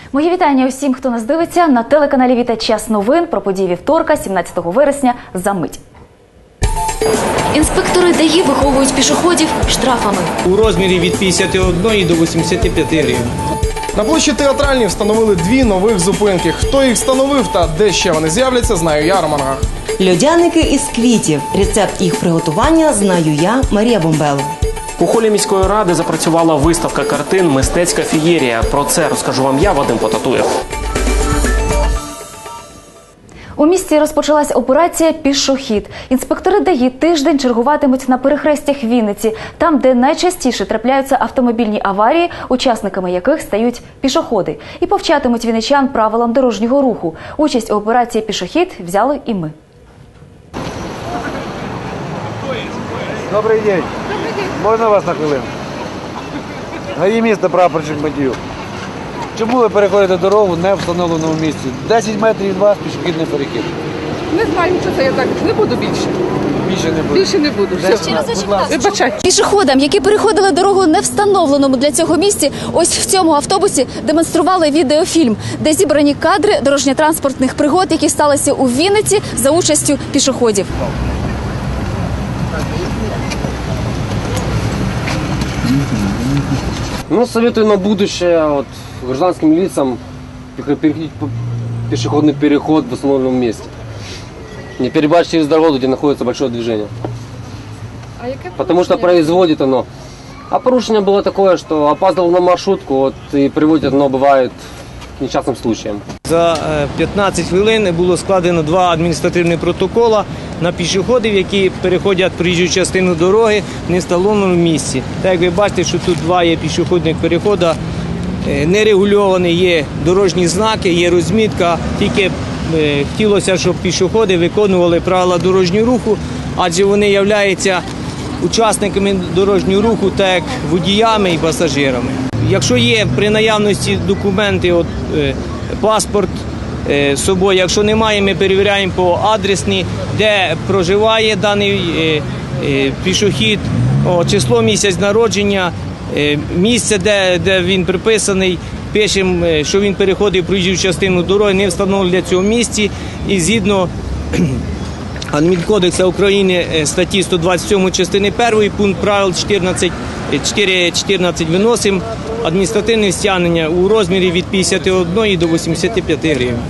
Мої вітання усім, хто нас дивиться на телеканалі Віта. Час новин про події вівторка, 17 вересня, за мить. Інспектори ДАІ виховують пішоходів штрафами. У розмірі від 51 до 85 гривень. На площі Театральній встановили 2 нових зупинки. Хто їх встановив та де ще вони з'являться, знаю я, Роман Гах. Льодяники із квітів. Рецепт їх приготування знаю я, Марія Бомбело. У холі міської ради запрацювала виставка картин «Мистецька феєрія». Про це розкажу вам я, Вадим Потатуєв. У місті розпочалась операція «Пішохід». Інспектори ДАІ тиждень чергуватимуть на перехрестях Вінниці, там, де найчастіше трапляються автомобільні аварії, учасниками яких стають пішоходи. І повчатимуть вінничан правилам дорожнього руху. Участь у операції «Пішохід» взяли і ми. Добрий день. Можна вас на хвилину? ГАІ міста, прапорщик Матію. Чому ви переходите дорогу не в встановленому місці? 10 метрів від вас пішохідний перехід. Не знаю, що це я так не буду більше. Більше не буду. Більше не буду. Вибачайте. Пішоходам, які переходили дорогу не встановленому для цього місці, ось в цьому автобусі демонстрували відеофільм, де зібрані кадри дорожньо-транспортних пригод, які сталися у Вінниці за участю пішоходів. Ну, советую на будущее гражданским лицам переходить пешеходный переход в установленном месте. Не перебирать через дорогу, где находится большое движение. Потому что производит оно. А порушение было такое, что опаздывал на маршрутку, и приводит оно бывает к несчастным случаям. За 15 хвилин було складено 2 адміністративні протоколи на пішоходів, які переходять проїжджу частину дороги в невстановленому місці. Так як ви бачите, що тут 2 є пішохідних переходи, нерегульовані є дорожні знаки, є розмітка. Тільки хотілося, щоб пішоходи виконували правила дорожнього руху, адже вони являються учасниками дорожнього руху, так як водіями і пасажирами. Якщо є при наявності документи, паспорт з собою, якщо немає, ми перевіряємо по адресні, де проживає даний пішохід, число, місяць народження, місце, де він приписаний, пишемо, що він переходить проїжджу частину дороги, не встановлено для цього місці, і згідно Адмінкодексу України статті 127 частини 1 пункт правил 4.14 виносимо адміністративне стягнення у розмірі від 51 до 85 гривень.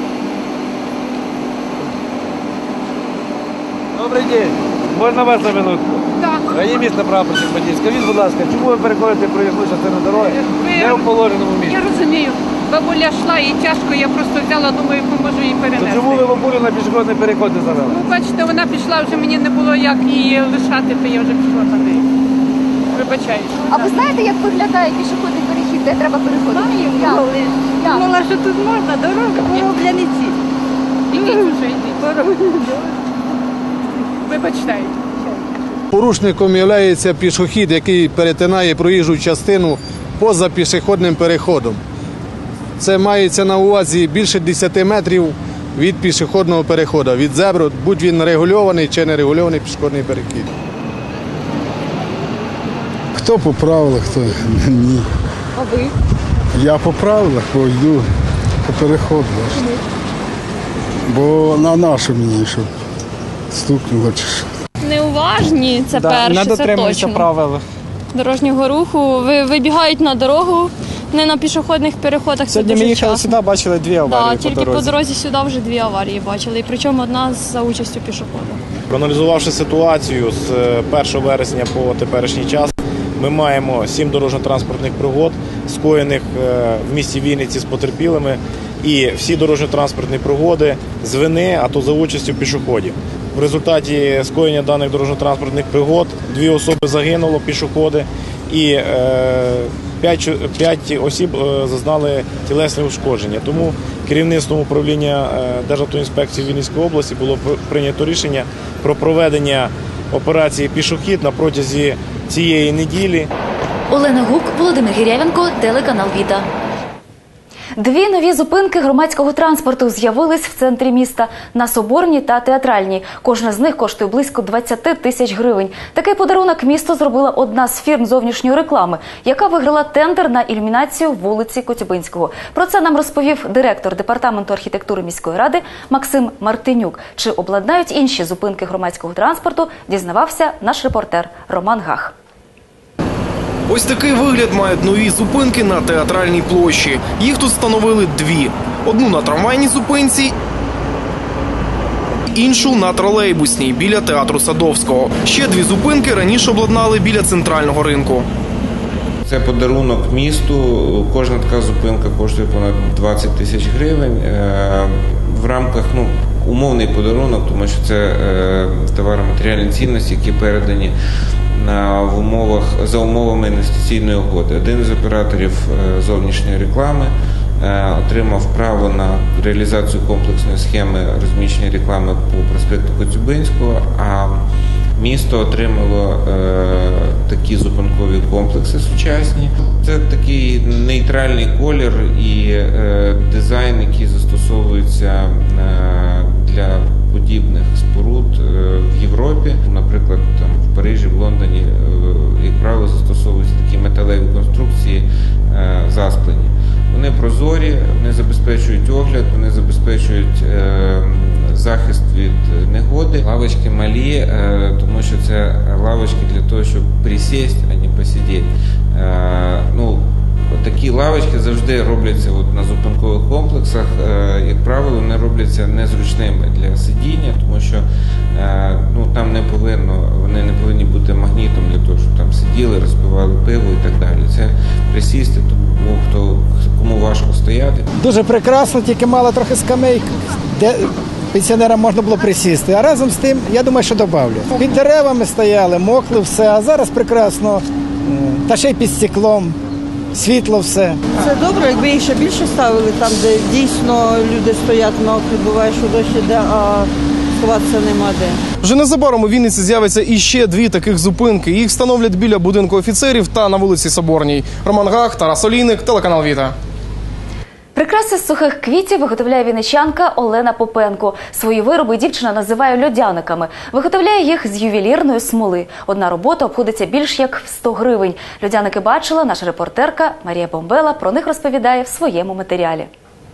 Добрий день. Можна вас на минутку? Так. ГАІ міста, прапорщик Матію. Скажіть, будь ласка, чому ви переходите проїзну частину дороги не в положеному місці? Я розумію. Бабуля йшла, їй тяжко, я просто взяла, думаю, поможу їй перенести. То чому ви бабулю на пішохідний переход не завели? Ну, бачите, вона пішла, вже мені не було як її лишати, то я вже пішла на неї. Вибачаю. А ви знаєте, як виглядає пішохідний перехід, де треба переходити? Думала, що тут можна, дорога пороблянці. Ідіть вже, йдіть. Вибачте. Порушником є пішохід, який перетинає проїжджу частину поза пішохідним переходом. Це мається на увазі більше 10 метрів від пішохідного переходу, від зебри, будь він регульований чи не регульований пішохідний перехід. Хто по правилах, хто ні. А ви? Я по правилах, бо йду по переходу. Бо на нашу мені, щоб стукнуло чи що. Неуважні, це перше, це точно. Правил Дорожнього руху. Вибігають на дорогу, не на пішохідних переходах. Сьогодні ми їхали сюди, бачили 2 аварії по тільки дорозі. по дорозі сюди вже 2 аварії бачили, і причому одна за участю пішохода. Проаналізувавши ситуацію з 1 вересня по теперішній час, ми маємо 7 дорожньо-транспортних пригод, скоєних в місті Вінниці з потерпілими, і всі дорожньо-транспортні пригоди з вини, а то за участю пішоходів. В результаті скоєння даних дорожньо-транспортних пригод 2 особи загинуло, пішоходи, і 5 осіб зазнали тілесне ушкодження. Тому керівництвом управління Державтоінспекції Вінницької області було прийнято рішення про проведення операції «Пішохід» на протязі цієї неділі. Олена Гук, Володимир Гірявенко, телеканал Віта. Дві нові зупинки громадського транспорту з'явились в центрі міста на Соборній та Театральній. Кожна з них коштує близько 20 тисяч гривень. Такий подарунок місту зробила одна з фірм зовнішньої реклами, яка виграла тендер на ілюмінацію вулиці Коцюбинського. Про це нам розповів директор департаменту архітектури міської ради Максим Мартинюк. Чи обладнають інші зупинки громадського транспорту, дізнавався наш репортер Роман Гах. Ось такий вигляд мають нові зупинки на Театральній площі. Їх тут встановили дві. Одну на трамвайній зупинці, іншу на тролейбусній біля театру Садовського. Ще дві зупинки раніше обладнали біля центрального ринку. Це подарунок місту. Кожна така зупинка коштує понад 20 тисяч гривень. В рамках, умовний подарунок, тому що це товаро-матеріальні цінності, які передані за умовами інвестиційної угоди. Один з операторів зовнішньої реклами отримав право на реалізацію комплексної схеми розміщення реклами по проспекту Коцюбинського, а місто отримало такі зупинкові комплекси сучасні. Це такий нейтральний колір і дизайн, який застосовується для подібних споруд в Європі. Наприклад, в Парижі, в Лондоні, як правило, застосовуються такі металеві конструкції засклені. Вони прозорі, вони забезпечують огляд, вони забезпечують захист від негоди. Лавочки малі, тому що це лавочки для того, щоб присісти, а не посидіти. Такі лавочки завжди робляться на зупинкових комплексах. Як правило, вони робляться незручними для сидіння, тому що там вони не повинні бути магнітом для того, щоб там сиділи, розпивали пиво і так далі. Це присісти, тому кому важко стояти. Дуже прекрасно, тільки мало трохи скамейк, де пенсіонерам можна було присісти. А разом з тим, я думаю, що добавлю. Під деревами стояли, мокли все, а зараз прекрасно, та ще й під стеклом. Світло все. Це добре, якби їх ще більше ставили, там, де дійсно люди стоять мокрі, буває, що дощ іде, а сховатися нема де. Вже незабаром у Вінниці з'явиться іще дві таких зупинки. Їх встановлять біля будинку офіцерів та на вулиці Соборній. Роман Гах, Тарас Олійник, телеканал Віта. Прикраси з сухих квітів виготовляє вінничанка Олена Попенко. Свої вироби дівчина називає льодяниками. Виготовляє їх з ювелірної смоли. Одна робота обходиться більш як в 100 гривень. Льодяники бачила наша репортерка Марія Бомбела. Про них розповідає в своєму матеріалі.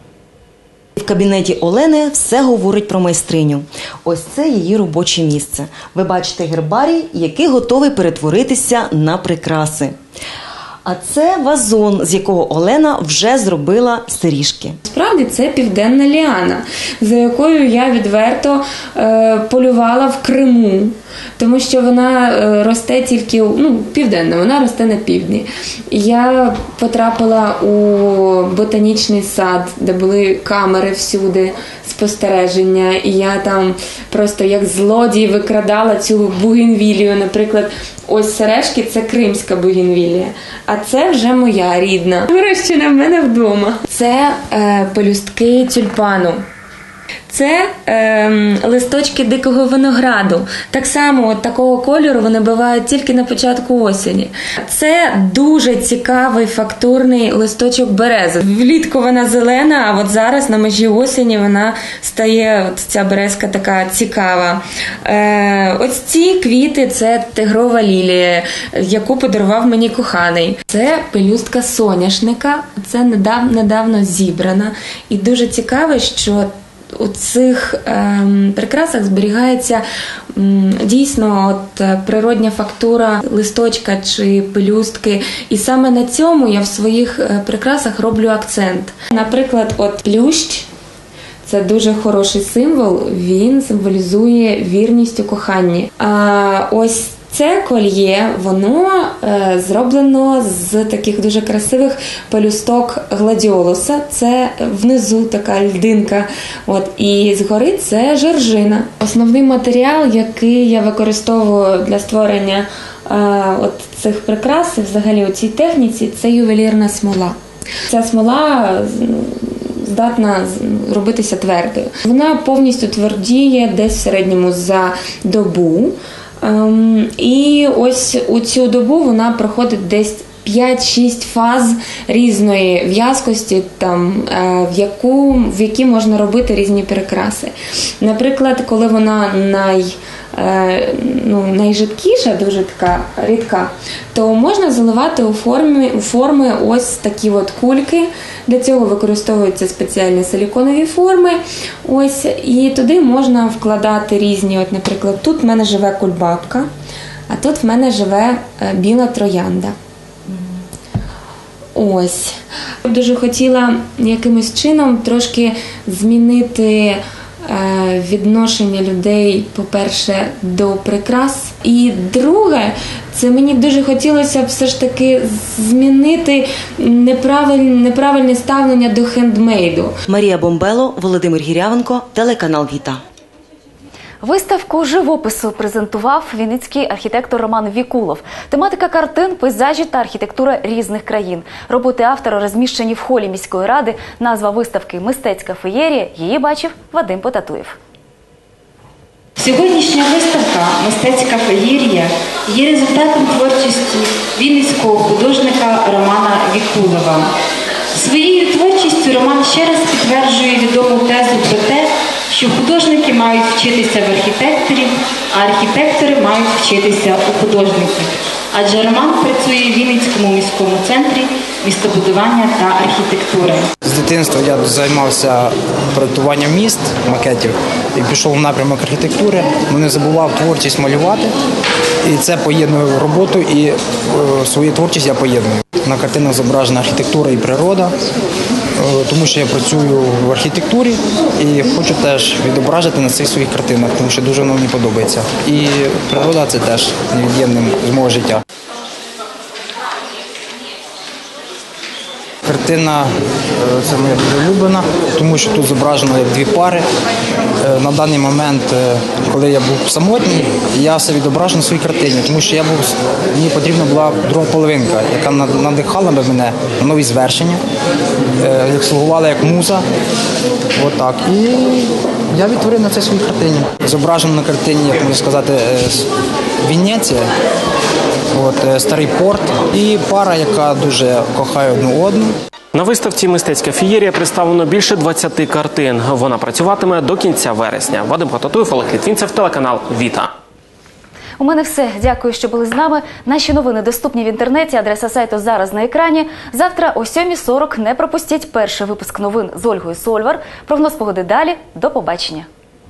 В кабінеті Олени все говорить про майстриню. Ось це її робоче місце. Ви бачите гербарій, який готовий перетворитися на прикраси. А це вазон, з якого Олена вже зробила сережки. Справді це південна ліана, за якою я відверто полювала в Криму, тому що вона росте тільки, південна, вона росте на півдні. Я потрапила у ботанічний сад, де були камери всюди, спостереження, і я там просто як злодій викрадала цю бугенвілію. Наприклад, ось сережки – це кримська бугенвілія, а це вже моя рідна, вирощена в мене вдома. Це пелюстки тюльпану. Це листочки дикого винограду. Так само от такого кольору вони бувають тільки на початку осені. Це дуже цікавий фактурний листочок берези. Влітку вона зелена, а от зараз на межі осені вона стає, ця березка така цікава. Ось ці квіти – це тигрова лілія, яку подарував мені коханий. Це пелюстка соняшника, це недавно зібрана. І дуже цікаво, що у цих прикрасах зберігається дійсно природня фактура листочка чи пелюстки. І саме на цьому я в своїх прикрасах роблю акцент. Наприклад, плющ – це дуже хороший символ, він символізує вірність у коханні. А ось це кольє, воно зроблено з таких дуже красивих пелюсток гладіолуса. Це внизу така льдинка. І згори це жоржина. Основний матеріал, який я використовую для створення цих прикрас, взагалі у цій техніці, це ювелірна смола. Ця смола здатна робитися твердою. Вона повністю твердіє десь в середньому за добу. І ось у цю добу вона проходить десь 5-6 фаз різної в'язкості, в які можна робити різні прикраси. Наприклад, коли вона найжидкіша, дуже така рідка, то можна заливати у форми ось такі от кульки. Для цього використовуються спеціальні силіконові форми. Ось, і туди можна вкладати різні, от, наприклад, тут в мене живе кульбабка, а тут в мене живе біла троянда. Ось. Дуже хотіла якимось чином трошки змінити відношення людей, по-перше, до прикрас. І друге, це мені дуже хотілося б все ж таки змінити неправильне ставлення до хендмейду. Марія Бомбело, Володимир Гірявенко, телеканал Віта. Виставку живопису презентував вінницький архітектор Роман Вікулов. Тематика картин, пейзажі та архітектура різних країн. Роботи автора розміщені в холі міської ради. Назва виставки «Мистецька феєрія». Її бачив Вадим Потатуєв. Сьогоднішня виставка «Мистецька феєрія» є результатом творчості вінницького художника Романа Вікулова. Своєю творчістю Роман ще раз підтверджує відому тезу про те, що художники мають вчитися в архітекторів, а архітектори мають вчитися у художників. Адже Роман працює в Вінницькому міському центрі містобудування та архітектури. З дитинства я займався проєктуванням міст, макетів, і пішов в напрямок архітектури, але не забував творчість малювати. І це поєднує роботу, і свою творчість я поєдную. На картинах зображена архітектура і природа, тому що я працюю в архітектурі і хочу теж відображити на цих своїх картинах, тому що дуже воно мені подобається. І природа – це теж невід'ємним з мого життя. Картина – це моя дуже улюблена, тому що тут зображено як дві пари. На даний момент, коли я був самотній, я все відображу на своїй картині, тому що мені потрібна була друга половинка, яка надихала би мене на нові звершення, як слугувала як муза. Отак. І я відтворив на це своїй картині. Зображено на картині, як можна сказати, Венеція. Старий порт і пара, яка дуже кохає одну одну. На виставці «Мистецька феєрія» представлено більше 20 картин. Вона працюватиме до кінця вересня. Вадим Потатуєв, Олег Літвінцев, телеканал «Віта». У мене все. Дякую, що були з нами. Наші новини доступні в інтернеті. Адреса сайту зараз на екрані. Завтра о 7:40 не пропустіть перший випуск новин з Ольгою Сольвар. Прогноз погоди далі. До побачення.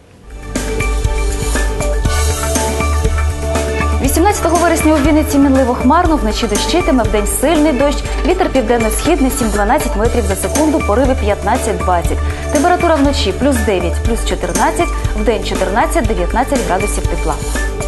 18 вересня у Вінниці мінливо хмарно, вночі дощитиме, вдень сильний дощ, вітер південно-східний 7-12 метрів за секунду, пориви 15-20. Температура вночі +9, +14, вдень 14-19 градусів тепла.